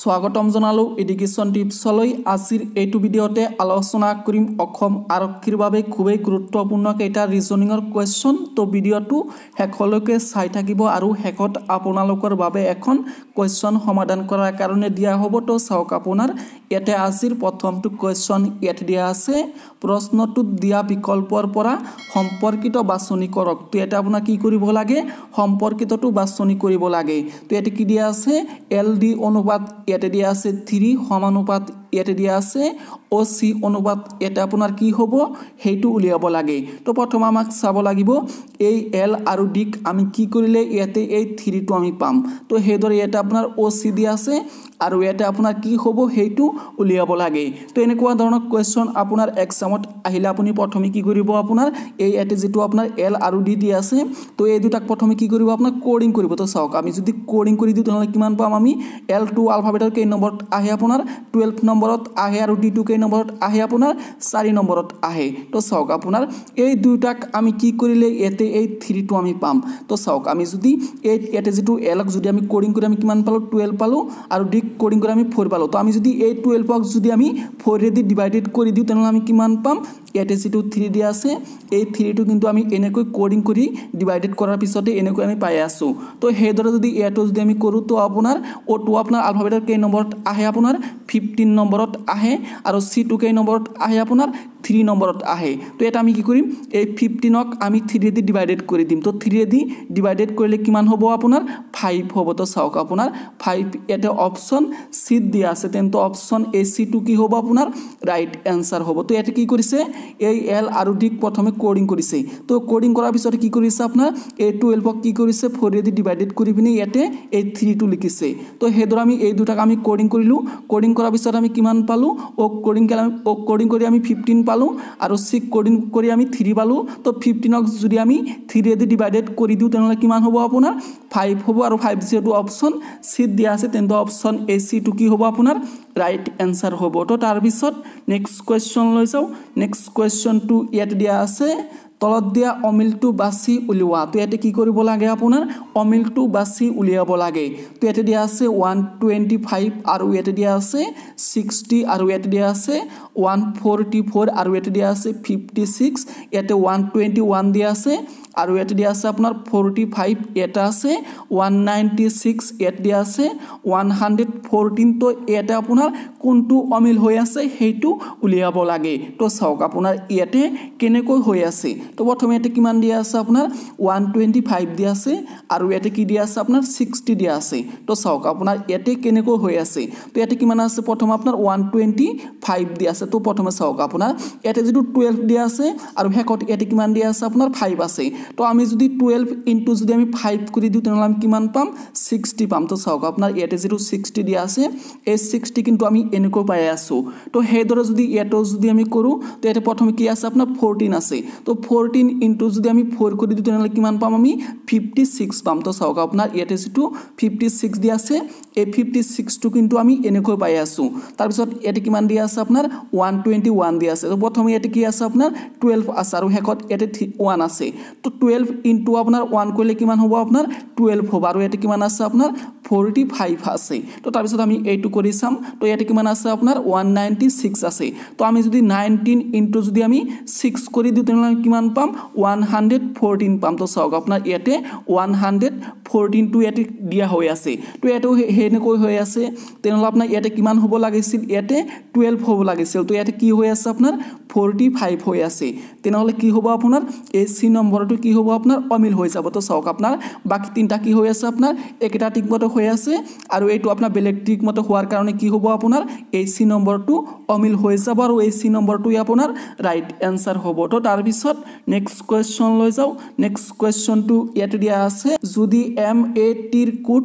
स्वागतम जनालो एडुकेशन टिप्सলৈ আজিৰ এইটো ভিডিওতে আলোচনা কৰিম অসম আৰক্ষীৰ বাবে খুবেই গুৰুত্বপূৰ্ণ কেইটা ৰিজনিংৰ কোৱেশ্চন তো ভিডিওটো হেকলৈকে চাই থাকিব আৰু হেকত আপোনালোকৰ বাবে এখন কোৱেশ্চন সমাধান কৰাৰ কাৰণে দিয়া হ'ব তো চাওক আপোনাৰ ইয়াতে আজিৰ প্ৰথমটো কোৱেশ্চন ইয়াত দিয়া আছে প্ৰশ্নটোত দিয়া বিকল্পৰ পৰা সম্পৰ্কিত বাছনি কৰক তো এটা আপোনাৰ কি কৰিব লাগে সম্পৰ্কিতটো বাছনি কৰিব লাগে তো এটা কি দিয়া আছে এলডি অনুপাত ইয়াতে দিয়া আছে 3 সমানুপাত ইয়াতে দিয়া আছে ওসি অনুপাত এটা আপোনাৰ কি হ'ব হেইটো উলিয়াব লাগে তো প্ৰথম আমাক চাব লাগিব এই এল আৰু ডিক আমি কি কৰিলে ইয়াতে এই 3 টো আমি পাম তো হেদৰ এটা আপোনাৰ ওসি দিয়া আছে আৰু এটা আপোনাৰ কি হ'ব হেইটো উলিয়াব লাগে তো এনেকুৱা ধৰণৰ কোৱেশ্চন আপোনাৰ এক্সামত আহিলে আপুনি প্ৰথমে কি কৰিব আপোনাৰ এই এতে যেটো আপোনাৰ এল আৰু ডি দিয়া আছে তো এই দুটাক প্ৰথমে কি কৰিব আপোনাৰ কোডিং কৰিব তো চাওক আমি যদি কোডিং কৰি দিও তেনলে কিমান পাম আমি L2 আলফাবেটৰ কেই নম্বৰত আহে আপোনাৰ 12 নম্বৰত আহে আৰু D2 কেই নম্বৰত আহে আপোনাৰ 4 নম্বৰত আহে তো চাওক আপোনাৰ এই দুটাক আমি কি কৰিলে এতে এই 3 টো আমি পাম তো চাওক আমি যদি এই এতে যেটো L ক যদি আমি কোডিং কৰি আমি কিমান পালো 12 পালো আৰু D কোডিং কৰি আমি 4 পালো তো আমি যদি এই 12 ক যদি আমি 4 ৰে দি ডিভাইডেড কৰি দিও তেনলে আমি কিমান পাম এতে যেটো 3 দিয়া আছে এই 3 টো কিন্তু আমি এনেকৈ কোডিং কৰি ডিভাইডেড কৰাৰ পিছতে এনেকৈ আমি পাই আছো তো হেদৰ যদি এটো যদি আমি কৰো তো আপোনাৰ O2 আপোনাৰ আলফাবেটৰ কেই নম্বৰত আহে আপোনাৰ 15 নম্বৰত আহে আৰু C2 কেই নম্বৰত আহে আপোনাৰ 3 নম্বৰত আহে তো এটা আমি কি কৰিম এই 15 ক আমি 3 দি ডিভাইডেড কৰি দিম তো 3 দি ডিভাইডেড কৰিলে কিমান হ'ব আপোনাৰ 5 হ'ব তো চাওক আপোনাৰ 5 এটা অপচন সি দিয়া আছে তেন্তে অপচন এ C2 কি হ'ব আপোনাৰ ৰাইট আনসাৰ হ'ব তো এটা কি কৰিছে এই এল আৰু ডি প্ৰথমে কোডিং কৰিছে তো কোডিং কৰাৰ পিছত কি কৰিছে আপোনাৰ এই 12 ক কি কৰিছে 4 দি ডিভাইডেড কৰি পিনে ইয়াতে এই 3 টো লিখিছে তো হেদৰ আমি এই দুটাক আমি কোডিং কৰিলো কোডিং কৰাৰ পিছত আমি কিমান পালো ও কোডিং কৰি আমি 15 পালো আৰু সি কোডিং কৰি আমি 3 পালো তো 15 ক যদি আমি 3 দি ডিভাইডেড কৰি দিও তেনলে কিমান হ'ব আপোনাৰ 5 হ'ব আৰু 5 যেটো অপচন সি দিয়া আছে তেন্তে অপচন এ C2 কি হ'ব আপোনাৰ ৰাইট আনসাৰ হ'ব তো তাৰ পিছত নেক্সট কোৱেশ্চন লৈ যাও নেক্সট কোৱেশ্চন টু ইয়াত দিয়া আছে তলত দিয়া অমিলটো বাছি উলিওৱা তো এতে কি কৰিব লাগে আপোনাৰ অমিলটো বাছি উলিয়াব লাগে তো এতে দিয়া আছে 125 আৰু এতে দিয়া আছে 60 আৰু এতে দিয়া আছে 144 আৰু এতে দিয়া আছে 56 এতে 121 দিয়া আছে আৰু এতে দিয়া আছে আপোনাৰ 45 এটা আছে 196 এতে দিয়া আছে 114 তো এটা আপোনাৰ কোনটো অমিল হৈ আছে হেইটো উলিয়াব লাগে তো চাওক আপোনাৰ ইয়াতে কেনেকৈ হৈ আছে তো প্ৰথমে এতে কিমান দিয়া আছে আপোনাৰ 125 দিয়া আছে আৰু এতে কি দিয়া আছে আপোনাৰ 60 দিয়া আছে তো চাওক আপোনাৰ এতে কেনেকৈ হৈ আছে তো এতে কিমান আছে প্ৰথম আপোনাৰ 125 দিয়া আছে তো প্ৰথমে চাওক আপোনাৰ এতে যেটো 12 দিয়া আছে আৰু হেকত এতে কিমান দিয়া আছে আপোনাৰ 5 আছে তো আমি যদি 12 ইনটু যদি আমি 5 কৰি দিও তেনলে আমি কিমান পাম 60 পাম তো চাওক আপোনাৰ এতে যেটো 60 দিয়া আছে এই 60 কিন্তু আমি এনেকৈ পাই আছো তো হেদৰ যদি এটো যদি আমি কৰো তো এতে প্ৰথমে কি আছে আপোনাৰ 14 আছে তো 14 ইনটু যদি আমি 4 কৰি দিও তেনলে কিমান পাম আমি 56 পাম তো চাওক আপোনাৰ এতে যেটো 56 দিয়া আছে এই 56 টো কিন্তু আমি এনেকৈ পাই আছো তাৰ পিছত এতে কিমান দিয়া আছে আপোনাৰ 121 দিয়া আছে তো প্ৰথমে এতে কি আছে আপোনাৰ 12 আছে আৰু হেকত এতে 1 আছে তো 12 ইনটু আপোনাৰ 1 কৰিলে কিমান হ'ব আপোনাৰ 12 হ'ব আৰু এতে কিমান আছে আপোনাৰ 45 আছে তো তাৰ পিছত আমি এইটো কৰি চাম তো ইয়াতে কিমান আছে আপোনাৰ 196 আছে তো আমি যদি 19 ইনটু যদি আমি 6 কৰি দিও তেনলে কিমান পাম 114 পাম তো চাওক আপোনাৰ ইয়াতে 114 টো ইয়াতে দিয়া হৈ আছে তো এটো হেনেকৈ হৈ আছে তেনলে আপোনাৰ ইয়াতে কিমান হ'ব লাগিছিল ইয়াতে 12 হ'ব লাগিছিল তো ইয়াতে কি হৈ আছে আপোনাৰ 45 হৈ আছে তেনলে কি হ'ব আপোনাৰ AC নম্বৰটো কি হ'ব আপোনাৰ অমিল হৈ যাব তো চাওক আপোনাৰ বাকি তিনটা কি হৈ আছে আপোনাৰ একটা ঠিকমতে হৈ আছে আৰু এইটো আপোনাৰ বেলেগ ঠিকমতে হোৱাৰ কাৰণে কি হ'ব আপোনাৰ AC নম্বৰটো অমিল হৈ যাব আৰু AC নম্বৰটো আপোনাৰ ৰাইট আনসাৰ হ'ব তো তাৰ পিছত নেক্সট কোৱেশ্চন লৈ যাও নেক্সট কোৱেশ্চন টু ইয়াতে দিয়া আছে যদি MAT ৰ কোড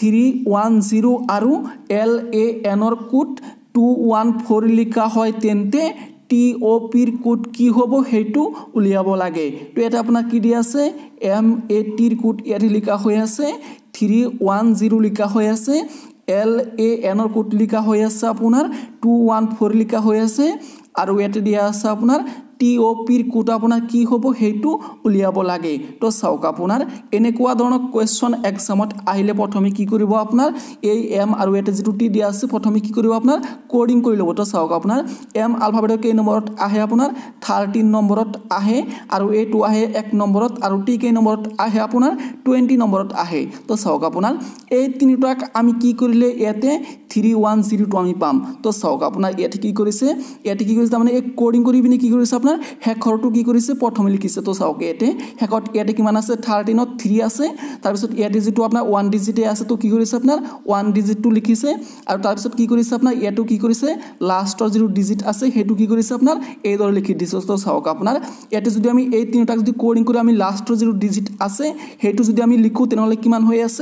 310 আৰু LAN ৰ কোড 214 লিখা হয় তেন্তে TOP ৰ কোড কি হ'ব হেতু উলিয়াব লাগে তো এটা আপোনাৰ কি দিয়া আছে MAT ৰ কোড ইয়াতে লিখা হৈ আছে 310 লিখা হৈ আছে LAN ৰ কোড লিখা হৈ আছে আপোনাৰ 214 লিখা হৈ আছে আৰু ইয়াতে দিয়া আছে আপোনাৰ TOPৰ কোড আপোনাৰ কি হ'ব হেতু উলিয়াব লাগে তো চাওক আপোনাৰ এনেকুৱা ধৰণৰ কোৱেশ্চন এক্সামত আহিলে প্ৰথমে কি কৰিব আপোনাৰ এই M আৰু এটা যেটো T দিয়া আছে প্ৰথমে কি কৰিব আপোনাৰ কোডিং কৰি ল'ব তো চাওক আপোনাৰ M আলফাবেটৰ কেই নম্বৰত আহে আপোনাৰ 13 নম্বৰত আহে আৰু এটো আহে 1 নম্বৰত আৰু T কেই নম্বৰত আহে আপোনাৰ 20 নম্বৰত আহে তো চাওক আপোনাৰ এই তিনিটাক আমি কি কৰিলে ইয়াতে 3102 আমি পাম তো চাওক আপোনাৰ ইয়াতে কি কৰিছে মানে এক কোডিং কৰি পিনে কি কৰিছে আপোনাৰ হেকৰটো কি কৰিছে প্ৰথমে লিখিছে তো চাওক ইয়াতে কিমান আছে 13 ত 3 আছে তাৰ পিছত ইয়াতে যেটো আপোনাৰ 1 ডিজিটে আছে তো কি কৰিছে আপোনাৰ 1 ডিজিটটো লিখিছে আৰু তাৰ পিছত কি কৰিছে আপোনাৰ ইয়াটো কি কৰিছে লাষ্টৰ যেটো ডিজিট আছে হেতু কি কৰিছে আপোনাৰ এই দৰে লিখি দিছে তো চাওক আপোনাৰ ইয়াতে যদি আমি এই তিনিটা যদি কোডিং কৰি আমি লাষ্টৰ যেটো ডিজিট আছে হেতু যদি আমি লিখো তেনেহলে কিমান হৈ আছে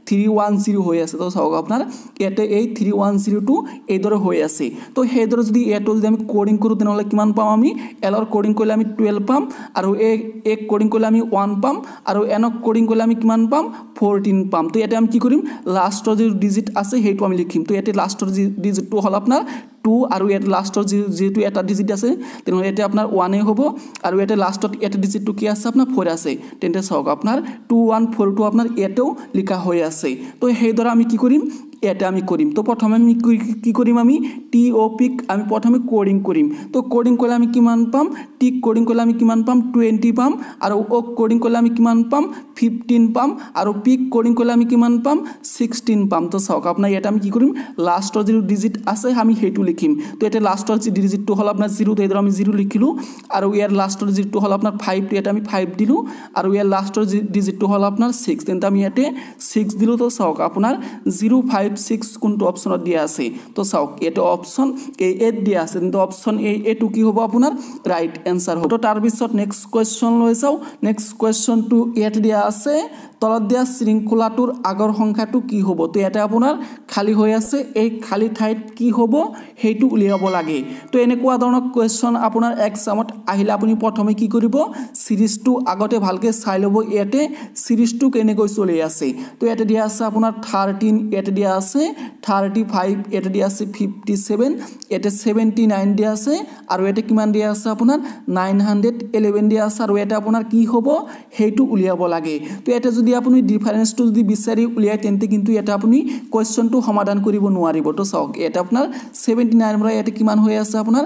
310 হৈ আছে তো চাওক আপোনাৰ ইয়াতে এই 310 টো এই দৰে হৈ আছে তো সেই দৰে যদি এটো যদি আমি কোডিং কৰো তেনেহলে কিমান পাম আমি L ৰ কোডিং কৰিলে আমি 12 পাম আৰু A কোডিং কৰিলে আমি 1 পাম আৰু N কোডিং কৰিলে আমি কিমান পাম 14 পাম তো ইয়াতে আমি কি কৰিম লাষ্টৰ যে ডিজিট আছে হেতু আমি লিখিম তো ইয়াতে লাষ্টৰ ডিজিটটো হল আপোনাৰ 2 আৰু ইয়াতে লাষ্টৰ যেটো এটা ডিজিট আছে তেনেহলে ইয়াতে আপোনাৰ 1 এ হ'ব আৰু ইয়াতে লাষ্টত এটা ডিজিটটো কি আছে আপোনাৰ 4 আছে তেন্তে চাওক আপোনাৰ 2142 আপোনাৰ এটাও লিখা হৈ আছে তো সেই দৰে আমি কি কৰিম এটা আমি কৰিম তো প্ৰথমে আমি কি কৰিম আমি TOP আমি প্ৰথমে কোডিং কৰিম তো কোডিং কৰিলে আমি কিমান পাম T কোডিং কৰিলে আমি কিমান পাম 20 পাম আৰু O কোডিং কৰিলে আমি কিমান পাম 15 পাম আৰু P কোডিং কৰিলে আমি কিমান পাম 16 পাম তো চাওক আপোনাৰ এটা আমি কি কৰিম লাষ্টৰ যে ডিজিট আছে আমি হেতু লিখিম তো এটা লাষ্টৰ যে ডিজিটটো হল আপোনাৰ 0 তো এদৰ আমি 0 লিখিলো আৰু ইয়াৰ লাষ্টৰ ডিজিটটো হল আপোনাৰ 5 তো এটা আমি 5 দিলু আৰু ইয়াৰ লাষ্টৰ ডিজিটটো হল আপোনাৰ 6 তেন্তে আমি ইয়াতে 6 দিলু তো চাওক আপোনাৰ 056 কোনটো অপচনত দিয়া আছে তো চাওক এটা অপচন A8 দিয়া আছে কিন্তু অপচন A2 কি হ'ব আপোনাৰ ৰাইট आंसर হ'ব তো তাৰ পিছত নেক্সট কোৱেশ্চন লৈ যাও নেক্সট কোৱেশ্চন টু ইয়াত দিয়া আছে তলত দিয়া শৃংখলাটোৰ আগৰ সংখ্যাটো কি হ'ব তো এটা আপোনাৰ খালি হৈ আছে এই খালি ঠাইত কি হ'ব হেতু উলিয়াব লাগে তো এনেকুৱা ধৰণৰ কোৱেশ্চন আপোনাৰ এক্সামত আহিলে আপুনি প্ৰথমে কি কৰিব সিৰিজটো আগতে ভালকে চাই লব ইয়াতে সিৰিজটো কেনেকৈ চলি আছে তো ইয়াতে দিয়া আছে আপোনাৰ 13 ইয়াতে দিয়া আছে 35 ইয়াতে দিয়া আছে 57 ইয়াতে 79 দিয়া আছে আৰু ইয়াতে কিমান দিয়া আছে আপোনাৰ 911 দিয়া আছে আৰু এটা আপোনাৰ কি হ'ব হেতু উলিয়াব লাগে তো এটা যদি আপুনি ডিফাৰেন্সটো যদি বিচাৰি উলিয়াই তেন্তে কিন্তু এটা আপুনি কোৱেশ্চনটো সমাধান কৰিব নোৱাৰিব তো চাওক এটা আপোনাৰ 79 পৰা এটা কিমান হৈ আছে আপোনাৰ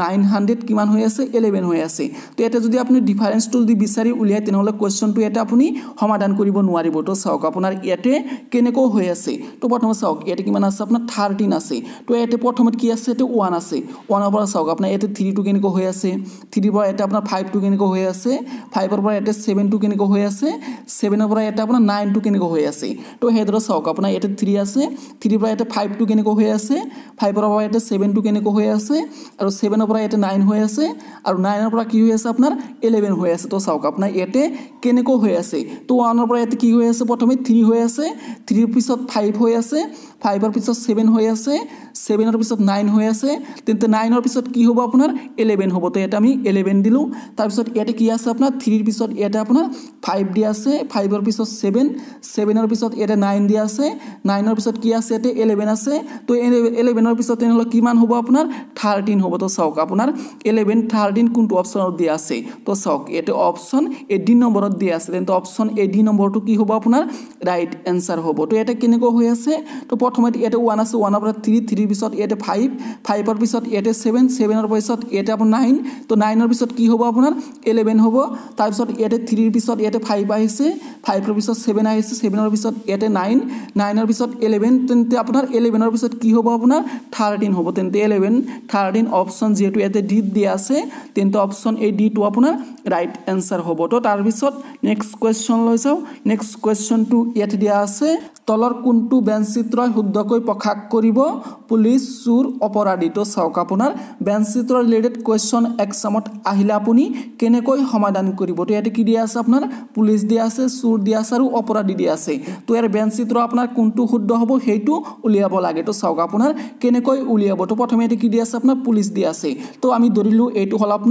900 কিমান হৈ আছে 11 হৈ আছে তো এটা যদি আপুনি ডিফাৰেন্সটো যদি বিচাৰি উলিয়াই তেনেহলে কোৱেশ্চনটো এটা আপুনি সমাধান কৰিব নোৱাৰিব তো চাওক আপোনাৰ ইয়াতে কেনেকৈ হৈ আছে তো প্ৰথমে চাওক ইয়াতে কিমান আছে আপোনাৰ 13 আছে তো ইয়াতে প্ৰথমত কি আছে এটো 1 আছে 1 ৰ পৰা চাওক আপোনাৰ ইয়াতে 3 টো কেনেকৈ হৈ আছে 3 ৰ পৰা এটা আপোনাৰ 5 টো কেনেকৈ হৈ আছে 5 ৰ পৰা এটা 7 টো কেনেকৈ হৈ আছে 7 ৰ পৰা এটা আপোনাৰ 9 টো কেনেকৈ হৈ আছে তো হেদৰ চাওক আপোনাৰ ইয়াতে 3 আছে 3 ৰ পৰা এটা 5 টো কেনেকৈ হৈ আছে 5 ৰ পৰা এটা 7 টো কেনেকৈ হৈ আছে আৰু 7 ৰ পৰা এটা 9 হৈ আছে আৰু 9 ৰ পৰা কি হৈ আছে আপোনাৰ 11 হৈ আছে তো চাওক আপোনাৰ ইয়াতে কেনেকৈ হৈ আছে তো 1 ৰ পৰা এটা কি হৈ আছে প্ৰথমে 3 হৈ আছে 3 ৰ পিছত 5 হৈ আছে 5 ৰ পিছত 7 হৈ আছে 7 ৰ পিছত 9 হৈ আছে তেন্তে 9 ৰ পিছত কি হ'ব আপোনাৰ 11 হ'ব তো এটা আমি 11 দিলু তাৰ পিছত ইয়াতে কি আছে আপোনাৰ 3 ৰ পিছত এটা আপোনাৰ 5 দিয়া আছে 5 ৰ পিছত 7 7 ৰ পিছত এটা 9 দিয়া আছে 9 ৰ পিছত কি আছে এতে 11 আছে তো 11 ৰ পিছত তেনেহলে কিমান হ'ব আপোনাৰ 13 হ'ব তো চাওক আপোনাৰ 11 13 কোনটো অপচনত দিয়া আছে তো চাওক এতে অপচন এডি নম্বৰত দিয়া আছে তেন্তে অপচন এডি নম্বৰটো কি হ'ব আপোনাৰ ৰাইট आंसर হ'ব তো এটা কেনেকৈ হৈ আছে তো প্ৰথমে এটা 1 আছে 1 ৰ পৰা 3 3 ৰ পিছত এটা 5 5 ৰ পিছত এটা 7 7 ৰ পিছত এটা আপোনাৰ 9 তো 9 ৰ পিছত কি হ'ব আপোনাৰ 11 হ'ব তাৰ পিছত এটা 3 ৰ পিছত এটা 5 আহিছে 5 ৰ পিছত 7 আহিছে 7 ৰ পিছত এটা 9 9 ৰ পিছত 11 তেন্তে আপোনাৰ 11 ৰ পিছত কি হ'ব আপোনাৰ 13 হ'ব তেন্তে 11 13 অপচন যেটো ইয়াতে ডি দিয়া আছে তেন্তে অপচন এ ডি টো আপোনাৰ ৰাইট आंसर হ'ব তো তাৰ পিছত নেক্সট কোৱেশ্চন লৈ যাও নেক্সট কোৱেশ্চন টু ইয়াতে দিয়া আছে তলৰ কোনটো বেঞ্চিত্ৰই শুদ্ধকৈ প্ৰকাশ কৰিব পুলিশ চুৰ অপৰাধী তো চাওক আপোনাৰ বেঞ্চিত্ৰ ৰিলেটেড কোৱেশ্চন এক্সামত আহিলে আপুনি কেনেকৈ সমাধান কৰিব তো ইয়াতে কি দিয়া আছে আপোনাৰ পুলিশ দিয়া আছে চুৰ দিয়া আছে আৰু অপৰাধী দিয়া আছে তো ইয়াৰ বেঞ্চিত্ৰ আপোনাৰ কোনটো শুদ্ধ হ'ব হেতু উলিয়াব লাগে তো চাওক আপোনাৰ কেনেকৈ উলিয়াব তো প্ৰথমে এতে কি দিয়া আছে আপোনাৰ পুলিশ দিয়া আছে তো আমি ধৰিলো এইটো হল আপোনাৰ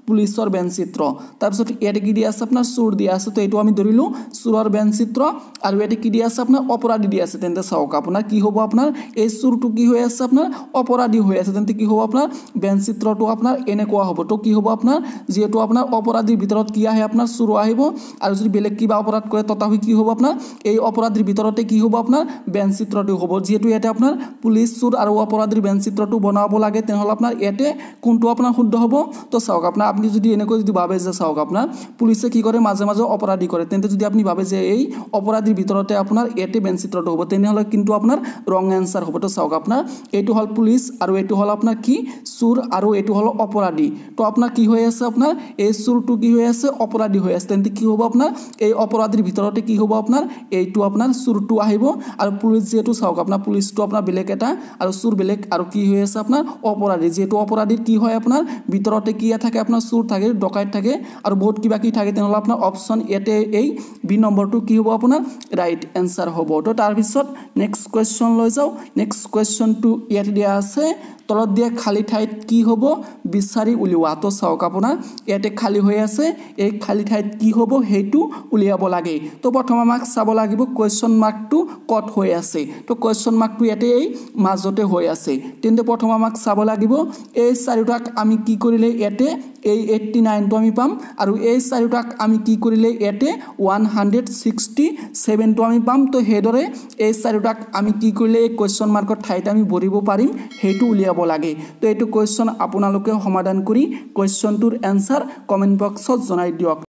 পুলিচৰ বেনচিত্ৰ তাৰপিছত ইয়াতে কি দিয়া আছে আপোনাৰ চোৰ দিয়া আছে তো এইটো আমি ধৰিলো চোৰৰ বেনচিত্ৰ আৰু ইয়াতে কি দিয়া আছে আপোনাৰ অপৰাধী দিয়া আছে তেন্তে চাওক আপোনাৰ কি হ'ব আপোনাৰ এই চোৰটো কি হৈ আছে আপোনাৰ অপৰাধী হৈ আছে তেন্তে কি হ'ব আপোনাৰ বেনচিত্ৰটো আপোনাৰ এনেকুৱা হ'ব তো কি হ'ব আপোনাৰ যেহেতু আপোনাৰ অপৰাধীৰ ভিতৰত কি আহে আপোনাৰ চোৰ আহিব আৰু যদি বেলেগ কিবা অপৰাধ কৰে তথাপি কি হ'ব আপোনাৰ এই অপৰাধীৰ ভিতৰতে কি হ'ব আপোনাৰ বেনচিত্ৰটো হ'ব যেহেতু ইয়াতে আপোনাৰ পুলিচ চোৰ আৰু অপৰাধীৰ বেনচিত্ৰটো বনাব লাগে তেনেহ'লে আপোনাৰ ইয়াতে কোনটো আপোনাৰ শুদ্ধ হ'ব তো চাওক আপোনাৰ আপুনি যদি এনেকৈ যদি ভাবে যে চাওক আপোনাৰ পুলিচে কি কৰে মাজে মাজে অপৰাধী কৰে তেন্তে যদি আপুনি ভাবে যে এই অপৰাধীৰ ভিতৰতে আপোনাৰ ইয়াতে বেনচিত্ৰটো হ'ব তেনেহ'লে কিন্তু আপোনাৰ ৰং এনসাৰ হ'ব তো চাওক আপোনাৰ এইটো হ'ল পুলিচ আৰু এইটো হ'ল আপোনাৰ কি চোৰ আৰু এইটো হ'ল অপৰাধী তো আপোনাৰ কি হৈ আছে আপোনাৰ এই চোৰটো কি হৈ আছে অপৰাধী হৈ আছে তেন্তে কি হ'ব আপোনাৰ এই অপৰাধীৰ ভিতৰতে কি হ'ব আপোনাৰ এইটো আপোনাৰ চোৰটো আহিব আৰু পুলিচ যেহেতু চাওক আপোনাৰ পুলিচটো আপোনাৰ বেলেগ এটা আৰু চোৰ বেলেগ আৰু কি হৈ আছে আপোনাৰ অপৰাধী যেহেতু অপৰাধীৰ কি হয় আপোনাৰ ভিতৰতে কি থাকে আপোনাৰ চোৰ থাকে ডকাইত থাকে আৰু বহুত কিবা কি থাকে তেনেহ'লে আপোনাৰ অপশ্যন ইয়াতে এই বি নম্বৰটো কি হ'ব আপোনাৰ ৰাইট এনসাৰ হ'ব তো তাৰপিছত নেক্সট কুৱেশ্যন লৈ যাওঁ নেক্সট কুৱেশ্যনটো ইয়াতে দিয়া আছে তলত দিয়া খালী ঠাইত কি হ'ব বিচাৰি উলিওৱা তো চাওক আপোনাৰ ইয়াতে খালী হৈ আছে এই খালী ঠাইত কি হ'ব সেইটো উলিয়াব লাগে তো প্ৰথম আমাক চাব লাগিব কুৱেশ্যন মাৰ্কটো কত হৈ আছে তো কুৱেশ্যন মাৰ্কটো ইয়াতে এই মাজতে হৈ আছে তেন্তে প্ৰথম আমাক চাব লাগিব এই চাৰিটাক আমি কি কৰিলে ইয়াতে এই 89 টো আমি পাম আৰু এই চাৰিটাক আমি কি কৰিলে ইয়াতে 167 টো আমি পাম তো হেদৰে এই চাৰিটাক আমি কি কৰিলে এই কুৱেশ্যন মাৰ্কৰ ঠাইত আমি ভৰিব পাৰিম হেতু উলিয়াব লাগে তো এইটো কুৱেশ্যন আপোনালোকে সমাধান কৰি কুৱেশ্যনটোৰ এনসাৰ কমেন্ট বক্সত জনাই দিয়ক।